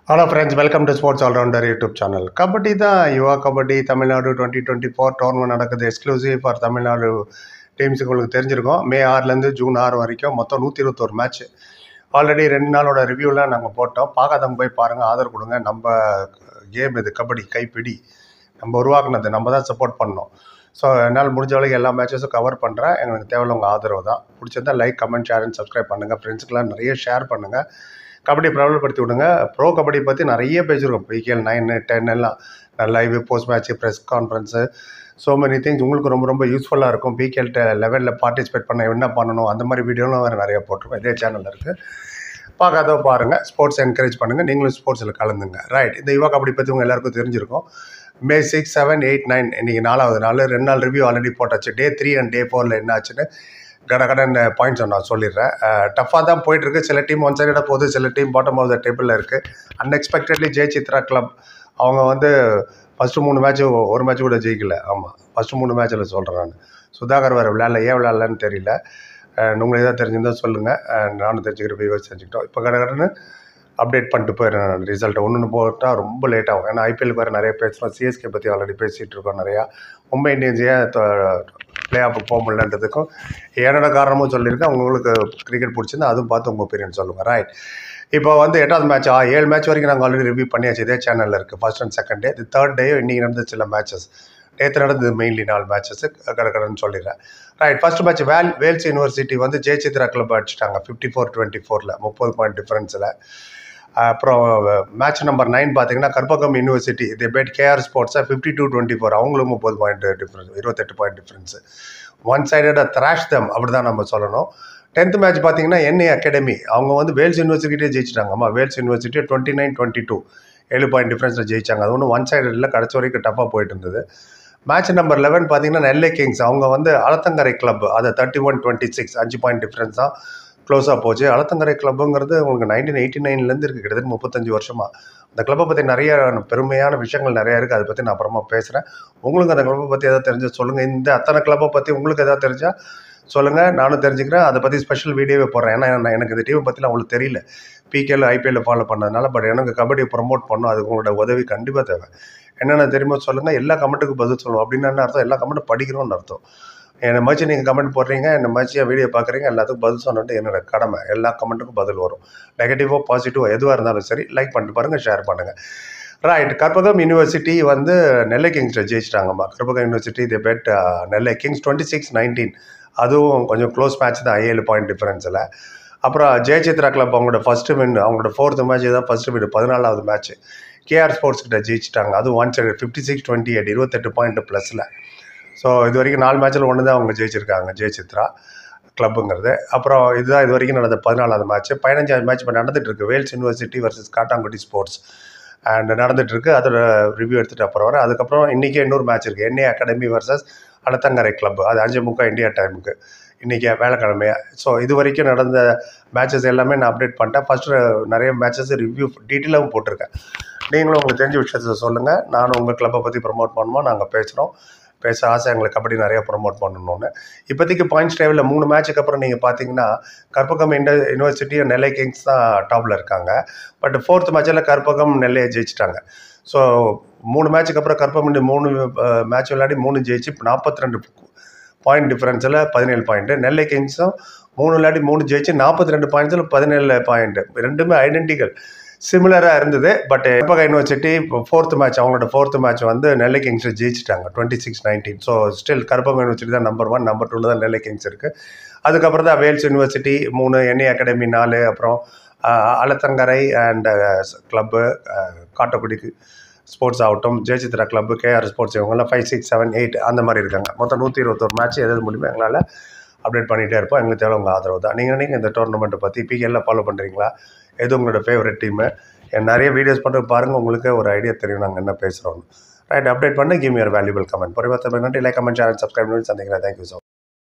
Hello friends, welcome to Sports All-Rounder YouTube channel. Kabaddi தான் Yuva kabaddi Tamil Nadu 2024 tournament நடக்குது. Exclusive for Tamil Nadu டீம்ஸுக்கு உங்களுக்கு தெரிஞ்சிருக்கும். மே 6லேருந்து ஜூன் 6 வரைக்கும் மொத்தம் 121 மேட்ச். ஆல்ரெடி 2 நாளோட ரிவ்யூலாம் நாங்கள் போட்டோம். பார்க்காதவங்க போய் பாருங்கள், ஆதரவு கொடுங்க. நம்ம கேம் இது கபடி கைப்பிடி நம்ம உருவாக்குனது, நம்ம தான் சப்போர்ட் பண்ணோம். ஸோ என்னால் முடிஞ்ச வரைக்கும் எல்லா மேட்சஸும் கவர் பண்ணுறேன். எங்களுக்கு தேவையில்ல உங்கள் ஆதரவு தான். பிடிச்சிருந்தா like, comment, share and subscribe பண்ணுங்கள். ஃப்ரெண்ட்ஸுக்கெலாம் நிறைய ஷேர் பண்ணுங்கள். கபடி பிரபலப்படுத்தி விடுங்க. ப்ரோ கபடி பற்றி நிறைய பேசியிருக்கோம். பிகேஎல் 9, 10 எல்லாம் live, post match, press conference, so many things உங்களுக்கு ரொம்ப ரொம்ப யூஸ்ஃபுல்லாக இருக்கும். பிகேஎல் லெவலில் பார்ட்டிசிபேட் பண்ண என்ன பண்ணணும் அந்த மாதிரி வீடியோலாம் வேறு நிறைய போட்டிருக்கோம். இதே சேனலில் இருக்குது, பார்க்காதோ பாருங்கள். ஸ்போர்ட்ஸ் என்கரேஜ் பண்ணுங்கள், நீங்களும் ஸ்போர்ட்ஸில் கலந்துங்க. ரைட், இந்த யுவா கபடி பற்றி உங்கள் எல்லாருக்கும் தெரிஞ்சிருக்கும். மே 6, 7, 8, 9 இன்றைக்கி 4வது நாள். 2 நாள் ரிவ்யூ ஆல்ரெடி போட்டாச்சு. டே 3 அண்ட் டே 4 என்ன ஆச்சுன்னு கடன் பாயிண்ட்ஸ் நான் சொல்லிடுறேன். டஃப்பாக தான் போயிட்டுருக்கு. சில டீம் ஒன் சைடாக போகுது, சில டீம் பாட்டம் ஆஃப் த டேபிளில் இருக்குது. அன்எக்ஸ்பெக்டட்லி ஜெயசித்ரா கிளப் அவங்க வந்து ஃபஸ்ட்டு 3 மேட்ச்சு ஒரு மேட்ச் கூட ஜெயிக்கல. ஆமாம், ஃபஸ்ட்டு 3 மேட்ச்சில் சொல்கிறேன் நான். சுதாகர் வேறு விளையாடலன்னு தெரியல. உங்களுக்கு எதாவது தெரிஞ்சிருந்தால் சொல்லுங்கள், நானும் தெரிஞ்சுக்கிற வியூவர்ஸ் தெரிஞ்சுக்கிட்டோம். இப்போ கடன்னு அப்டேட் பண்ணிட்டு போயிடுறேன் நான் ரிசல்ட்டை. ஒன்று போட்டால் ரொம்ப லேட் ஆகும். ஏன்னா ஐபிஎலுக்கு வேறு நிறைய பேசுகிறோம். சிஎஸ்கே பற்றி ஆல்ரெடி பேசிகிட்டு இருக்கோம் நிறையா. மும்பை இந்தியன்ஸ் ஏன் பிளே ஆஃபுக்கு போக முடியலன்றதுக்கும் என்னோட காரணமும் சொல்லியிருக்கேன். உங்களுக்கு கிரிக்கெட் பிடிச்சிருந்தா அதுவும் பார்த்து உங்கள் ஒப்பீனியன் சொல்லுங்கள். ரைட், இப்போ வந்து 8வது மேட்ச் 7 மேட்ச் வரைக்கும் நாங்கள் ஆல்ரெடி ரிவ்யூ பண்ணியாச்சு. இதே சேனலில் இருக்குது. ஃபர்ஸ்ட் அண்ட் செகண்ட் டே, இது தேர்ட் டே. இன்றைக்கி நடந்த சில மேட்சஸ், நேற்று நடந்தது மெயின்லி 4 மேட்சஸ் கடன்னு சொல்லிடுறேன். Right, first match Vels university வந்து ஜெயசித்ரா கிளப் அடிச்சிட்டாங்க 54-24 30 பாயிண்ட் டிஃபரன்ஸில். அப்புறம் மேட்ச் நம்பர் 9 பார்த்தீங்கன்னா கற்பகம் யூனிவர்சிட்டி இதை பேட் கேஆர் ஸ்போர்ட்ஸை 52-24 அவங்களும் 30 point difference, 28 point difference. One சைடடாக த்ராஷ் தம், அப்படி தான் நம்ம சொல்லணும். 10th மேட்ச் பார்த்தீங்கன்னா என்ஏ அகாடமி அவங்க வந்து வேல்ஸ் யூனிவர்சிட்டியே ஜெயிச்சிட்டாங்க. ஆமாம், வேல்ஸ் யூனிவர்சிட்டியை 29-22 7 பாயிண்ட் டிஃப்ரென்ஸில் ஜெயிச்சாங்க. அது ஒன்றும் ஒன் சைடு இல்லை, கடைசி வரைக்கும் டஃப்பாக போயிட்டு இருந்தது. மேட்ச் நம்பர் 11 பார்த்தீங்கன்னா நெல்லை கிங்ஸ் அவங்க வந்து அலத்தங்கரை கிளப் அதை 31-26 5 பாயிண்ட் டிஃப்ரென்ஸ் தான் க்ளோஸாக போச்சு. அலத்தங்கரை கிளப்புங்கிறது உங்களுக்கு 1989லேருந்து இருக்குது, கிட்டத்தட்ட 35 வருஷமாக. அந்த கிளப்பை பற்றி நிறைய பெருமையான விஷயங்கள் நிறையா இருக்குது. அதை பற்றி நான் அப்புறமா பேசுகிறேன். உங்களுக்கு அந்த கிளப்பை பற்றி எதாவது தெரிஞ்சால் சொல்லுங்கள். இந்த அத்தனை கிளப்பை பற்றி உங்களுக்கு எதாவது தெரிஞ்சால் சொல்லுங்கள், நானும் தெரிஞ்சுக்கிறேன். அதை பற்றி ஸ்பெஷல் வீடியோவே போடுறேன். ஏன்னா எனக்கு இந்த டீமை பற்றிலாம் உங்களுக்கு தெரியல. பிகேல ஐபிஎல்ல ஃபாலோ பண்ணதுனால. பட் எனக்கு கபடியை ப்ரமோட் பண்ணணும், அதுக்கு உங்களோட உதவி கண்டிப்பாக தேவை. என்னென்ன தெரியுமோ சொல்லுங்கள். எல்லா கமெண்ட்டுக்கும் பதில் சொல்லுவோம். அப்படின்னு என்ன அர்த்தம்? எல்லா கமெண்ட்டும் படிக்கணும்னு அர்த்தம். என்னை மச்சு நீங்கள் கமெண்ட் போடுறீங்க, என்னை மச்சு என் வீடியோ பார்க்குறீங்க, எல்லாத்துக்கும் பதில் சொன்னிட்டு என்னோட கடமை. எல்லா கமெண்ட்டுக்கும் பதில் வரும். நெகட்டிவோ பாசிட்டிவோ எதுவாக இருந்தாலும் சரி, லைக் பண்ணிட்டு பாருங்கள், ஷேர் பண்ணுங்கள். ரைட், கற்பகம் யூனிவர்சிட்டி வந்து நெல்லை கிங்ஸில் ஜெயிச்சிட்டாங்கம்மா. Karpagam University defeat Nellai Kings 26-19. அதுவும் கொஞ்சம் க்ளோஸ் மேட்ச் தான், 7 பாயிண்ட் டிஃபரன்ஸில். அப்புறம் ஜெயசித்ரா கிளப் அவங்களோட ஃபஸ்ட்டு வின், அவங்களோட 4th மேட்ச் தான் ஃபஸ்ட்டு வின், 14வது மேட்ச் கேஆர் ஸ்போர்ட்ஸ் கிட்ட ஜெயிச்சிட்டாங்க. அதுவும் ஒன் சைடு 56-28 28 பாயிண்ட் ப்ளஸில். ஸோ இது வரைக்கும் 4 மேட்ச்சில் ஒன்று தான் அவங்க ஜெயிச்சிருக்காங்க ஜெயசித்ரா கிளப்புங்கிறது. அப்புறம் இதுதான் இது வரைக்கும் நடந்த 14வது மேட்ச். 15வது மேட்ச் இப்போ நடந்துகிட்ருக்கு. Vels University versus Kattangudi Sports and நடந்துகிட்ருக்கு. அதோட ரிவ்யூ எடுத்துகிட்டு அப்புறம் வர. அதுக்கப்புறம் இன்றைக்கி இன்னொரு மேட்ச் இருக்குது, NA Academy versus Alathankarai Club. அது 5:30 இந்தியா டைமுக்கு இன்றைக்கி வேலைக்கிழமையா. ஸோ இது வரைக்கும் நடந்த மேட்சஸ் எல்லாமே நான் அப்டேட் பண்ணிட்டேன். ஃபஸ்ட்டு நிறைய மேட்சஸ் ரிவ்யூ டீட்டெயிலாகவும் போட்டிருக்கேன். நீங்களும் உங்களுக்கு தெரிஞ்ச விஷயத்தை சொல்லுங்கள். நானும் உங்கள் கிளப்பை பற்றி ப்ரமோட் பண்ணுவோம். நாங்கள் பேச ஆசை எங்களுக்கு கபடி நிறையா ப்ரமோட் பண்ணணும்னு. இப்போதைக்கு பாயிண்ட்ஸ் டேபிளில் 3 மேட்சுக்கு அப்புறம் நீங்கள் பார்த்தீங்கன்னா கற்பகம் யூனிவர்சிட்டியும் நெல்லை கிங்ஸ் தான் டாப்பில் இருக்காங்க. பட் 4th மேட்சில் கற்பகம் நெல்லையை ஜெயிச்சிட்டாங்க. ஸோ 3 மேட்சுக்கு அப்புறம் கற்பகம் 3 மேட்ச் விளையாடி 3 ஜெயிச்சு 42 பாயிண்ட் டிஃப்ரென்ஸில் 17 பாயிண்ட்டு. நெல்லை கிங்ஸும் 3 விளையாடி 3 ஜெயிச்சு 42 பாயிண்ட்ஸில் 17 பாயிண்ட்டு. ரெண்டுமே ஐடென்டிக்கல், சிமிலராக இருந்தது. But Karpagam university 4th match அவங்களோட 4th மேட்ச் வந்து நெல்லை கிங்ஸில் ஜெயிச்சிட்டாங்க 26-19. ஸோ ஸ்டில் கற்பகம் யூனிவர்சிட்டி தான் நம்பர் 1, நம்பர் 2 தான் நெல்லை கிங்ஸ் இருக்குது. அதுக்கப்புறம் தான் வேல்ஸ் யூனிவர்சிட்டி 3, என்ஏ அகாடமி 4, அப்புறம் Alathankarai and Club Kattakudi Sports ஆகட்டும், ஜெயசித்ரா கிளப்பு, கேஆர் ஸ்போர்ட்ஸ், இவங்கெல்லாம் 5, 6, 7, 8 அந்த மாதிரி இருக்காங்க. மொத்தம் 121 மேட்ச். எதாவது மூலியமாக எங்களால் அப்டேட் பண்ணிகிட்டே இருப்போம். எங்களுக்கு தேவை உங்கள் ஆதரவு தான். நீங்கள் இந்த டோர்னமெண்ட்டை பற்றி பிகேல ஃபாலோ பண்ணுறீங்களா? எது உங்களோட ஃபேவரட் டீமு? நிறைய வீடியோஸ் பண்ணுறது பாருங்கள், உங்களுக்கே ஒரு ஐடியா தெரியும் நாங்கள் என்ன பேசுகிறோன்னு. ரைட், அப்டேட் பண்ணி give me your valuable comment. பரிவர்த்தனை நன்றி. Like, comment, share and subscribe பண்ணி சந்திக்கிறேன். Thank you so much.